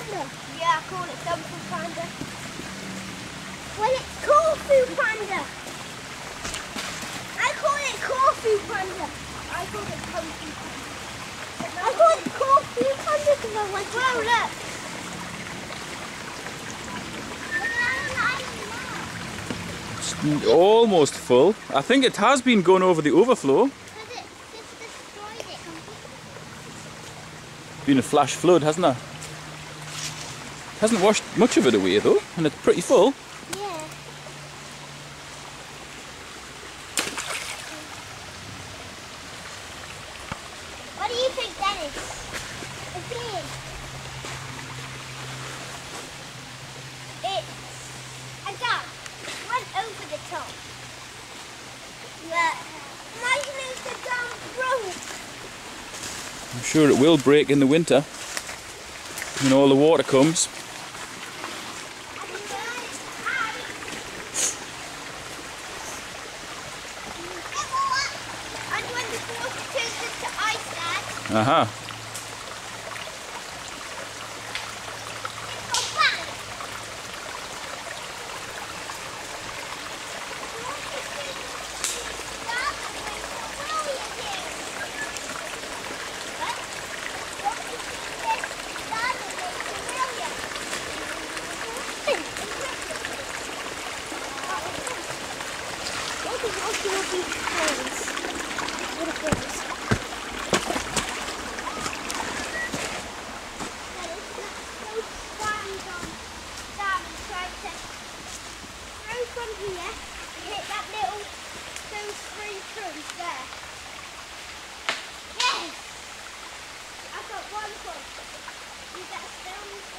panda? Yeah, I call it dumpling panda. Well, it's Corfu panda. I call it Corfu panda. I call it Corfu panda. I call it Corfu panda because I want to. Well, look. It's almost full. I think it has been going over the overflow. Because it just destroyed it completely. Been a flash flood, hasn't it? Hasn't washed much of it away though, and it's pretty full. Yeah. What do you think, Dennis? Again. It's a dam. Went over the top. But imagine if the dam broke. I'm sure it will break in the winter when all the water comes. And when the water turns into ice, Dad, Aha. it's got bang. From here, hit that little, those 3 truths there. Yes! I've got 1 point. You get a stone.